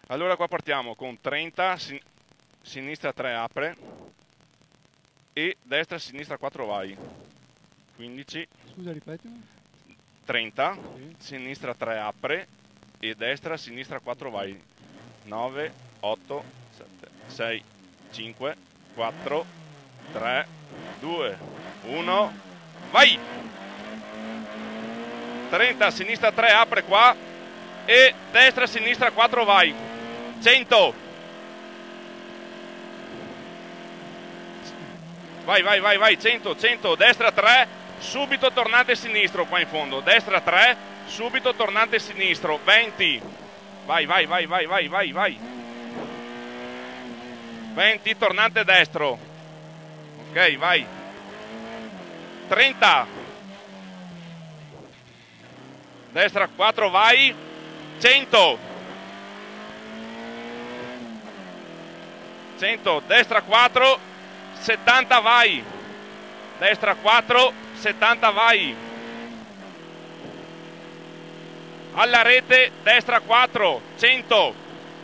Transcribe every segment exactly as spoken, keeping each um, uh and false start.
Allora qua partiamo con trenta, sin sinistra tre apre e destra sinistra quattro vai. quindici. Scusa, ripetimi. trenta, Sì. sinistra tre apre e destra sinistra quattro vai. nove, otto, sette, sei, cinque, quattro, tre, due, uno, vai! trenta, sinistra tre apre qua e destra sinistra quattro vai. cento. Vai, vai, vai, vai, cento, cento, destra tre, subito tornante sinistro qua in fondo. Destra tre, subito tornante sinistro. venti. Vai, vai, vai, vai, vai, vai, vai. venti, tornante destro. Ok, vai. trenta. Destra quattro vai. cento. cento, destra quattro, settanta vai. Destra quattro, settanta vai. Alla rete, destra quattro, cento.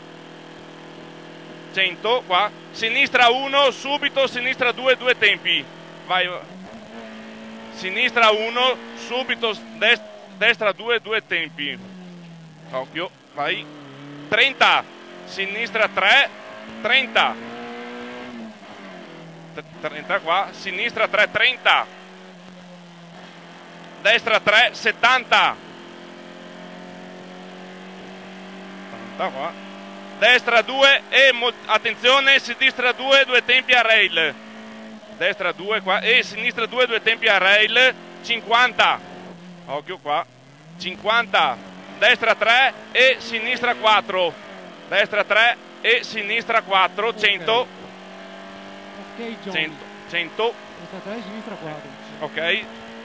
cento, qua. Sinistra uno, subito, sinistra due, due tempi. Vai. Sinistra uno, subito, dest destra due, due tempi. Occhio, vai. trenta. Sinistra tre, trenta. trenta qua. Sinistra tre, trenta. Destra tre, settanta. settanta qua. Destra due e attenzione, sinistra due, due tempi a rail. Destra due qua e sinistra due, due tempi a rail. cinquanta. Occhio qua. cinquanta. Destra tre e sinistra quattro. Destra tre e sinistra quattro. cento. Ok, Johnny. cento. cento. Destra tre, sinistra quattro. Ok.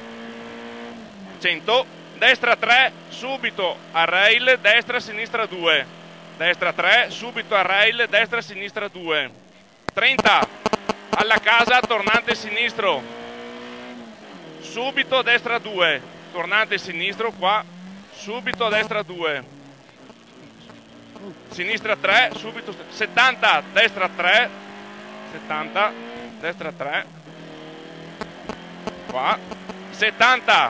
cento. Destra tre, subito a rail, destra sinistra due. Destra tre, subito a rail, destra sinistra due. trenta. Alla casa, tornante sinistro. Subito destra due. Tornante sinistro qua. Subito destra due. Sinistra tre, subito settanta, destra tre. settanta, destra tre. Qua. settanta.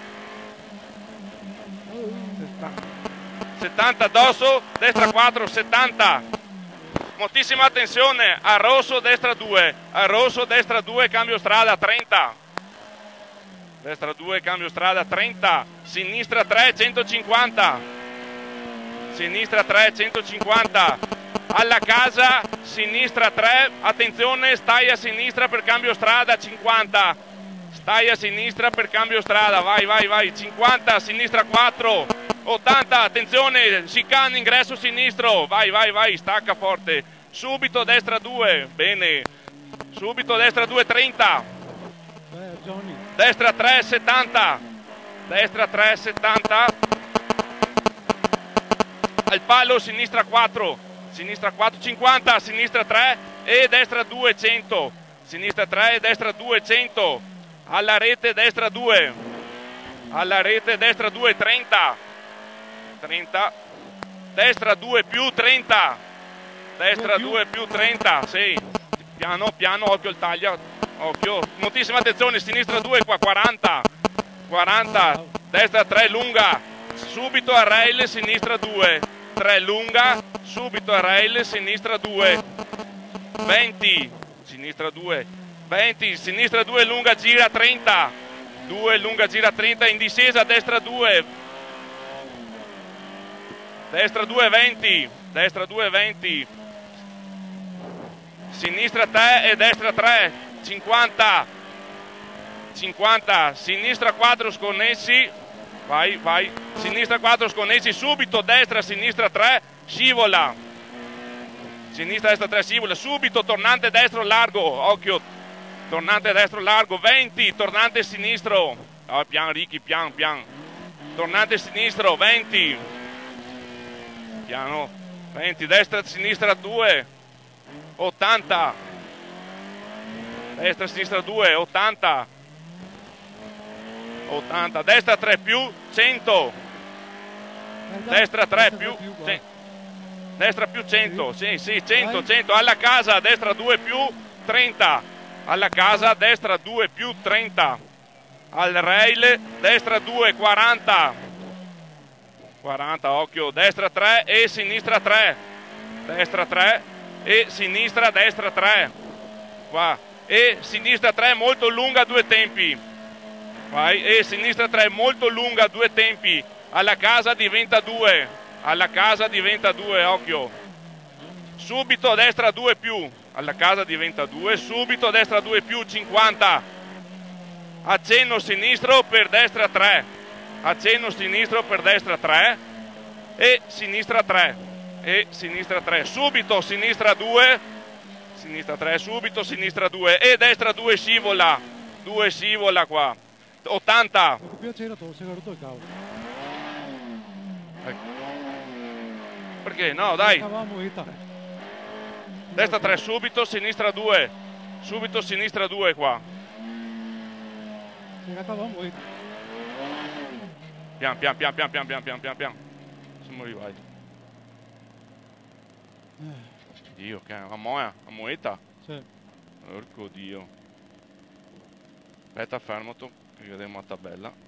settanta addosso, destra quattro, settanta. Moltissima attenzione, a rosso, destra due, a rosso, destra due, cambio strada, trenta. Destra due, cambio strada, trenta. Sinistra tre, centocinquanta. Sinistra tre, centocinquanta. Alla casa, sinistra tre, attenzione, stai a sinistra per cambio strada, cinquanta. Stai a sinistra per cambio strada, vai, vai, vai, cinquanta, sinistra quattro, ottanta, attenzione, chicane, ingresso sinistro, vai, vai, vai, stacca forte, subito destra due, bene, subito destra due, trenta, Beh, Johnny. destra tre, settanta, destra tre, settanta, al palo, sinistra quattro, sinistra quattro, cinquanta, sinistra tre e destra due, cento, sinistra tre e destra due, cento, alla rete destra due, alla rete destra due, trenta, trenta, destra due più trenta, destra due più trenta, sì, piano piano, occhio il taglia, occhio, moltissima attenzione, sinistra due qua, quaranta, quaranta, destra tre lunga, subito a rail, sinistra due, tre lunga, subito a rail, sinistra due, venti, sinistra due, venti, sinistra due lunga gira, trenta, due lunga gira, trenta, in discesa, destra due, destra due, venti, destra due, venti, sinistra tre e destra tre, cinquanta, cinquanta, sinistra quattro sconnessi, vai, vai, sinistra quattro sconnessi, subito, destra, sinistra tre, scivola, sinistra, destra tre, scivola, subito, tornante destro largo, occhio, tornante destro largo, venti, tornante sinistro, oh, pian Ricky, pian, pian, tornante sinistro, venti, piano, venti, destra, sinistra due, ottanta, destra, sinistra due, ottanta, ottanta, destra tre più, cento, destra tre più, destra più cento, sì, sì, cento, Vai. cento, alla casa, destra due più trenta, alla casa, destra due più trenta, al rail, destra due, quaranta, quaranta, occhio, destra tre e sinistra tre, destra tre e sinistra, destra tre, qua, e sinistra tre molto lunga, due tempi, vai, e sinistra tre molto lunga, due tempi, alla casa diventa due, alla casa diventa due, occhio, subito destra due più, alla casa diventa due, subito destra due più, cinquanta, accenno sinistro per destra tre, accenno sinistro per destra tre e sinistra tre, e sinistra tre, subito sinistra due, sinistra tre, subito sinistra due e destra due scivola, due scivola qua, ottanta. Per piacere, tu sei caduto il cavolo. Perché? No, dai. Cavamo vita. Destra tre, subito, sinistra due. Subito, sinistra due qua. Ci cavamo vita. Pian, pian, pian, pian, pian, pian, pian, pian, pian. Siamo arrivati. Dio, che a moia, a moeta. Sì. Porco Dio. Aspetta, fermo tu, che vediamo la tabella.